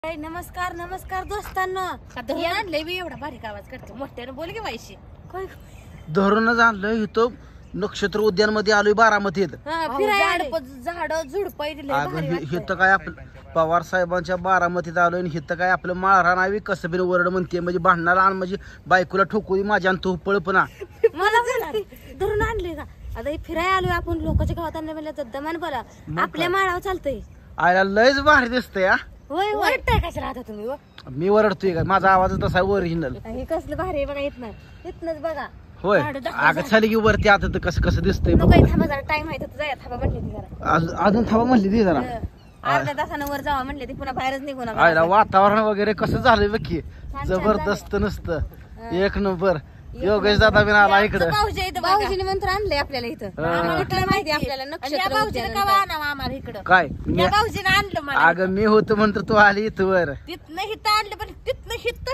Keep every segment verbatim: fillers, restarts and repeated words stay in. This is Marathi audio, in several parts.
नमस्कार नमस्कार दोस्तांनो. आणलंय मी एवढा बारीक आवाज करते मोठ्यानं बोल की वायशी. धरूनच आणलं इथं नक्षत्र उद्यान मध्ये आलोय बारामतीत. झाड झुडप इथं काय आपलं पवार साहेबांच्या बारामतीत आलोय. इथं काय आपलं माळरा नावी कसं बिन वरड म्हणते म्हणजे भांडणाला आण म्हणजे बायकोला ठोकू माझ्या तो पळपणा मला धरून आणले का. आता फिराय आलोय आपण लोकांच्या गावात आणलं म्हणलं दमान बोला आपल्या माळावर चालतंय. आयला लयच भारी दिसतंय. होय वरडताय कशाला आता तुम्ही. मी वरडतोय का माझा आवाज तसा ओरिजिनल. हे कसलं भारी बघा इथनं इथनच बघा. होय अगं चाली की वरती आता तर कसं कसं दिसतंय. थांबा जरा टाइम आहे तर जाया थांबा म्हणले ती जरा अजून थांबा म्हणली ती जरा अर्ध्या तासानं वर जावा म्हणले ती पुन्हा बाहेरच निघू नका. आयला वातावरण वगैरे कसं झालंय बघ की जबरदस्त नसतं एक नंबर. योगेश दादा बिन आला इकडं. भाऊजीने मंत्र आणलंय आपल्याला इथं माहिती आपल्याला नक्षत्र इकडं काय भाऊजीने आणलं मला. अगं मी होतो म्हणतो तू आली इथं वर तिथनं हिथं आणलं पण तिथनं हिथं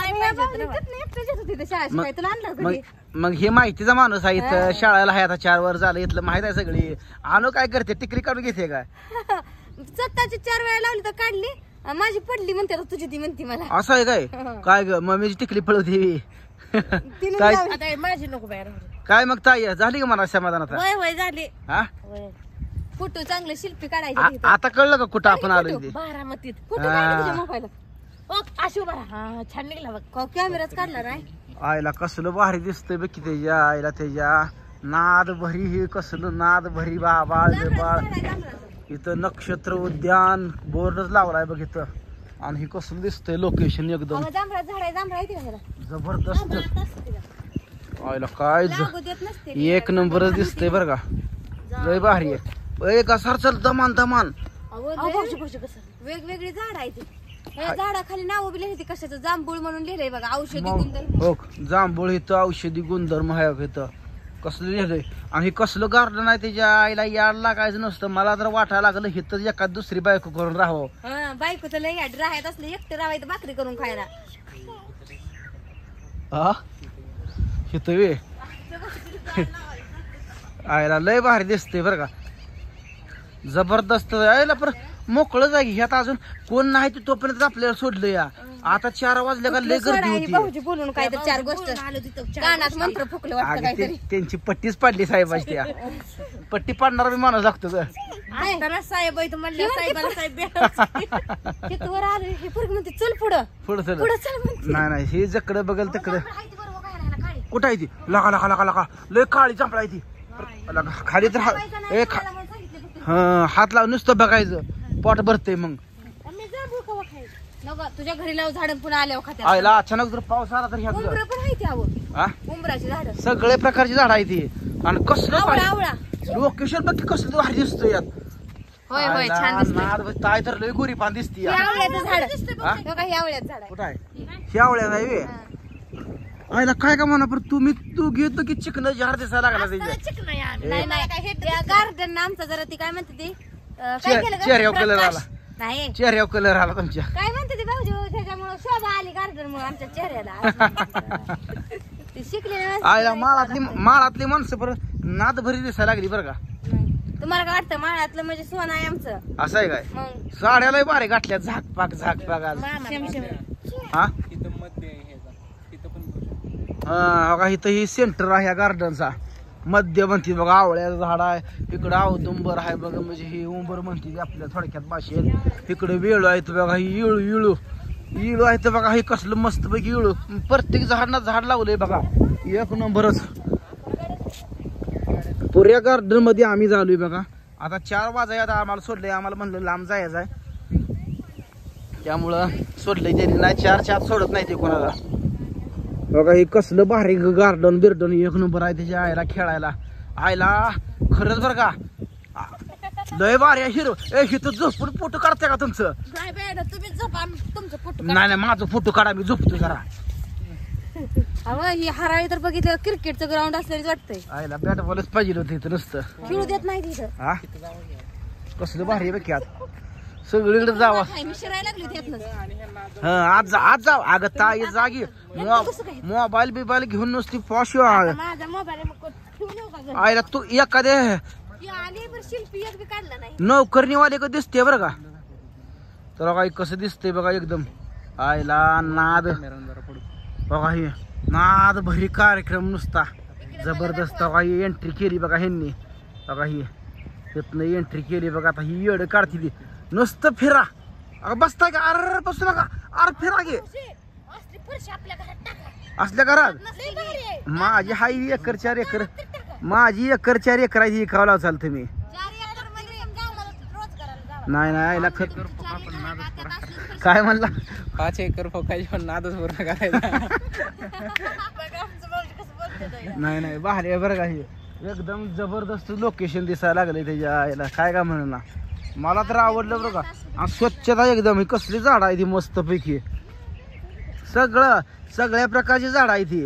हिथनं मग हे माहितीचा माणूस आहे इथं शाळेला आहे आता चार वर झालं इथलं माहित आहे सगळी. आणू काय करते टिकरी काढून घेते काय स्वतःची चार वेळा लावली तर काढली माझी पडली म्हणते तुझी ती म्हणते मला. असं आहे काय काय ग मम्मीची टिकली पळवती काय माझी नको बाहेर. काय मग ताई झाली का मला समाधानात. होय होय झाली. हा फोटो चांगले शिल्पी काढायचे. आता कळलं का कुठं आपण आलोय ते बारामतीत. फोटो काढले मोबाईल आशू बरा छान निघला बघ कॅमेराच काढला नाही. आईला कसलं भारी दिसतंय बघ की त्याच्या आईला त्याच्या नाद भरी हे कसलं नाद भरी बाबा बाळ. इथं नक्षत्र उद्यान बोर्डच लावलाय बघ इथं. आणि हे कसं दिसतंय लोकेशन एकदम जबरदस्त. आईला काय एक नंबरच दिसतंय बरं का. लय भारी आहे एक असार चल दमान दमान. वेगवेगळी झाड आहे ती झाडाखाली नाव बी लिहिली कशाचं जांभूळ म्हणून लिहिलंय बघा औषधी गुणधर्म. हो जांभूळ इथं औषधी गुणधर्म आहे इथं कसलं लिहिलंय. आणि कसलं गार्डन आहे त्याच्या आईला याड लागायचं नसतं. मला तर वाटायला लागलं हिथं एखाद दुसरी बायको करून राहावं. बायको तर लय राहत असले एकटे राहायचं भाकरी करून खायला. हा हिथं वे आईला लय भारी दिसतंय बरं का जबरदस्त. आईला पर मोकळं जागी ह्यात अजून कोण नाही ते तोपर्यंत आपल्याला सोडलं या. आता चार वाजल्या का लय गर्दी होती. बोलून काय तर चार गोष्ट कानात मंत्र फुकलं वाटतं काहीतरी. त्यांची पट्टीच पाडली साहेबाची. त्या पट्टी पाडणारा बी माणूस लागतो ग साहेब वर आलं हे पोरग म्हणते चल पुढं पुढं चल पुढं चल. नाही नाही हे जकडं बघल तिकडं कुठं आहे ती लगा लगा लगा लगा लय काळी चंपळा आहे ती. खाली तर हात लावून नुसतं बघायचं पोट भरते. मग तुझ्या घरी लावून झाड पुन्हा आल्यावर खात्या. आयला अचानक जर पाऊस आला तर उंबर पण आहे ती उंबराची झाड सगळे प्रकारची झाड आहे ती. आणि कसलं आवळा लोकेशन बघ कसलं भारी दिसतोय यात. होय होय छान दिसतंय. ताय तर लय गोरी पान दिसती. आवळ्याचं झाड बघा हे आवळ्याचं झाड कुठं आहे हे आवळ्या नाही आयला काय का म्हणा पण तुम्ही तू घेतो की चिकन झाड दिसायला लागला त्याच्या. नाही नाही गार्डन आमचा जरा ती काय म्हणते ती चेहऱ्यावर कलर आला. नाही चेहऱ्यावर कलर आला तुमच्या. काय म्हणते ती भाऊजी त्याच्यामुळे शोभा आली गार्डन मुळे आमच्या चेहऱ्याला. ती शिकली आयला माळातली माळातली माणसं परत नाद भरी दिसायला लागली बरं का. तुम्हाला काय वाटतं माळातलं म्हणजे सोनं आहे आमचं. असं आहे काय साड्याला बारे गाठल्या झाकपाक झाकपाक आज. हा हा इथं ही सेंटर आहे या गार्डनचा मध्य म्हणते बघा आवळ्याचं झाड आहे. इकडं औदुंबर आहे बघा म्हणजे ही उंबर म्हणते आपल्या थोडक्यात भाषेत. इकडे वेळू आहे बघा ही इळू इळू इळू आहे बघा हे कसलं मस्त पैकी इळू. प्रत्येक झाडांना झाड लावलंय बघा एक नंबरच. पुऱ्या गार्डन मध्ये आम्ही झालोय बघा. आता चार वाजाय आता आम्हाला सोडलंय. आम्हाला म्हणलं लांब जायचं आहे त्यामुळं सोडलंय त्यांनी. नाही चार चार सोडत नाही ते कोणाला. बघा हे कसलं भारी गार्डन बिर्डन एक नंबर आहे त्याच्या आईला खेळायला. आईला खरंच बरं का लय भारी हिरो. ए हिथं झोपून फोटो काढताय का तुमचं. तुम्ही झोपा तुमचं फोटो. नाही नाही माझं फोटो काढा मी झोपतो जरा. अहो ही हराळी तर बघितलं क्रिकेटचं ग्राउंड असल्याच वाटतंय. आईला बॅट बॉलच पाहिजे होतं इथं नुसतं खेळू देत नाही तिथं. हा कसलं भारी आहे बघ की आता सगळीकडे जावा. हा आज जा आज जाव अगं ताई जागी मोबाईल बिबाईल घेऊन नुसती पॉश आईला तू एखाद्या नोकरणीवाले का दिसते बरं का. तर काही कसं दिसतंय बघा एकदम आयला नाद बघा हे नाद भरी कार्यक्रम नुसता जबरदस्त बघा ही एंट्री केली बघा ह्यांनी बघा ही तिथनं एंट्री केली बघा आता ही येड काढती ती नुसतं फिरा अगं बसताय का अर बसू नका अर फिरा गे असल्या घरात माझी हाई एकर चार एकर माझी एकर चार एकर आहे ही खावला चाल तुम्ही नाही नाही आईला खर काय म्हणला पाच एकर फोकायची पण नादच पूर्ण करायचा नाही नाही भारी आहे बरं का हे एकदम जबरदस्त लोकेशन दिसायला लागले त्याच्या आईला काय का म्हणून मला तर आवडलं बरं का आणि स्वच्छता एकदम ही कसली झाड आहे ती मस्त पैकी सगळं सगळ्या प्रकारची झाड आहे ती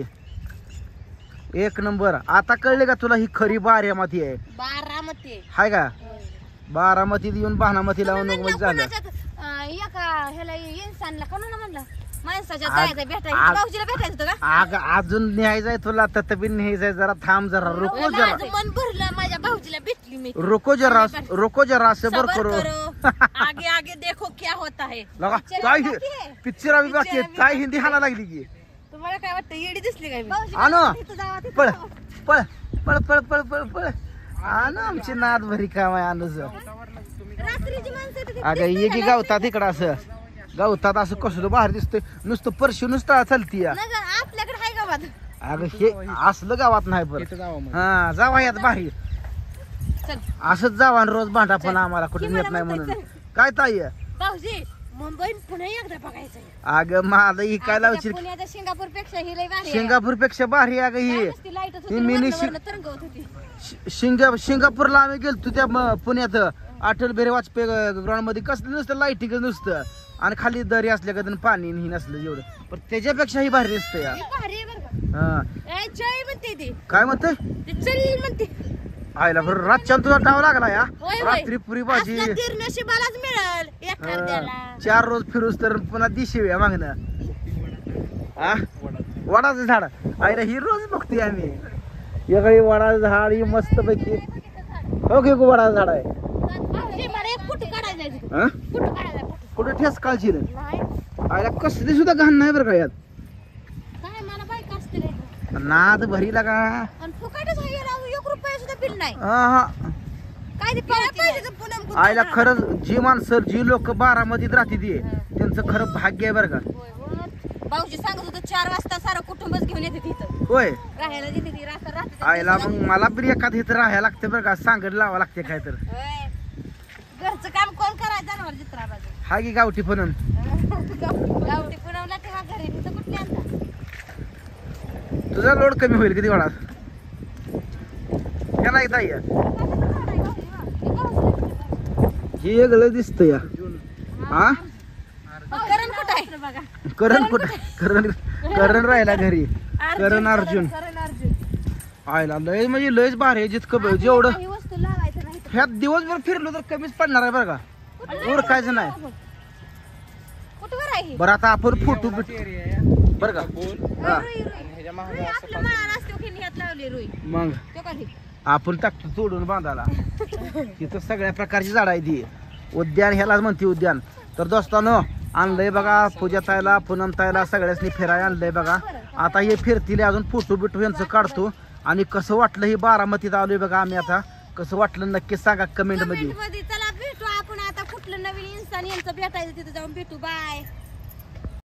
एक नंबर आता कळले का तुला ही खरी बारामती आहे बारामती हाय का बारामतीत येऊन बाणामती लावून म्हणजे झालं एका ह्याला इन्सानला कोणाला म्हणलं माणसाच्या आग- जायचं भेटायचं आग- भाऊजीला भेटायचं होतं का अग अजून न्यायचंय तुला तत्बी न्यायचंय जरा थांब जरा रुको जरा माझं मन भरलं माझ्या भाऊजीला भेटली मी रुको जरा रुको जरा सबर सबर करो करो आगे आगे देखो क्या होता है लगा पिक्चर काय बाकी आहे? पिक्चर आम्ही बाकी आहे. काय हिंदी हाना लागली की तुम्हाला काय वाटतं येडी दिसली काय मी आणो तिथं जावा, तिथं पळ जावा. पळ पळ पळ पळ पळ पळ आण आमची नाद भरी काम आहे आणच रात्रीची माणसं येतात, ती अगं दिसतात ये की का? गावतात इकडं असं गावतात असं कसलं बाहेर दिसतंय नुसतं परशी नुसतं चालती या नाही गं, आपल्याकडे आहे गावात अगं हे असलं गावात नाही बरं इथं जावं मग हा जावा यात बाहेर चल असंच जावा आणि रोज भांडा पण आम्हाला कुठे की नेत मला नाही म्हणताय, म्हणून काय ताई भाऊजी मुंबई पुन्हा एकदा बघायचं अगं माझं ही काय लावची पुण्याच्या सिंगापूर पेक्षा ही लय भारी आहे. सिंगापूर पेक्षा भारी अगं ही काय नुसती लाईटच होती, ही मिनी वरनं- वरनं तरंगवत होती. शि- शिंगा सिंगापूरला आम्ही गेलतो त्या म- पुण्यात अटल बिहारी वाजपेयी ग्राउंड मध्ये कसलं नुसतं लाईटिंग नुसतं आणि खाली दरी असल्या का पाणी आणि ही नसलं जेवढं पण त्याच्यापेक्षा ही भारी दिसतं या ही भारी आहे बरं का. हा ए, चल म्हणते ती काय म्हणतोय ती चल म्हणते आयला बरं रातच्या तुझा डाव लागला या होय, होय. रात्री पुरी भाजी असला तीर नशिबालाच मिळेल एखाद्याला हा, चार रोज फिरूस तर पुन्हा दिशी मागणं हा वडाचं झाड आईला ही रोज बघतोय आम्ही एकाही वडाचं झाड ही मस्त पैकी ओके वडाचं झाड आहे भाऊजी, मला एक फुट काढायचा आहे तिथं. हा फुट काढायचा आहे, फुट. कुठे ठेस काळजी रे नाही आईला कसली सुद्धा घाण नाही बरं का यात काय मला बाईक असते रे. नाद भरी लागा आणि फुकटच आहे याला, एक रुपया सुद्धा बिल नाही हा हा काय ते पाहिजे का पुन्हा कुठं आईला राहणार? खरंच जी माणसं जी लोक बारामतीत राहते ती त्यांचं खरं भाग्य आहे बरं का होय, होय. भाऊजी सांगत होतं चार वाजता सारं कुटुंबच घेऊन येते तिथं होय राहायला देते ती राहता राहते आईला मग मला बी एखाद इथं राहायला लागते बरं का सांगड लावा लागते काय तर होय. घरचं काम कोण करायचं जनावर जित्रा बाजू हा की गावठी पण गावठी पुरवला तेव्हा घरी तिथं कुठली आणता तुझा लोड कमी होईल किती वेळात का नाही ताई हे वेगळं दिसतं या हा करण कुठं आहे बघा करण कुठं करण करण राहिला घरी करण अर्जुन करण अर्जुन आयला लय म्हणजे लयच भारी आहे जितकं ब- जेवढं काही वस्तू लावायचं नाही ह्यात दिवसभर फिरलो तर कमीच पडणार आहे बरं का ओळखायचं नाही कुठवर आहे बरं आता आपण फोटो बिट बरं का हा रुई, रुई. ह्याच्या मागं रुई असं आपलं माळा असतो की ह्यात लावली रुई मग तो कधी आपण टाकतो तोडून बांधायला तिथं सगळ्या प्रकारची झाड आहे ती उद्यान ह्यालाच म्हणते उद्यान तर दोस्तानो आणलंय बघा पूजा ताईला पूनम ताईला सगळ्यांनी फिरायला आणलंय बघा आता हे फिरतील अजून फोटो बिटो यांचं काढतो आणि कसं वाटलं हे बारामतीत आलोय बघा आम्ही आता कसं वाटलं नक्की सांगा कमेंट मध्ये कमेंट मध्ये चला भेटू आपण आता कुठलं नवीन इन्सान यांचं भेटायचं तिथं जाऊन भेटू बाय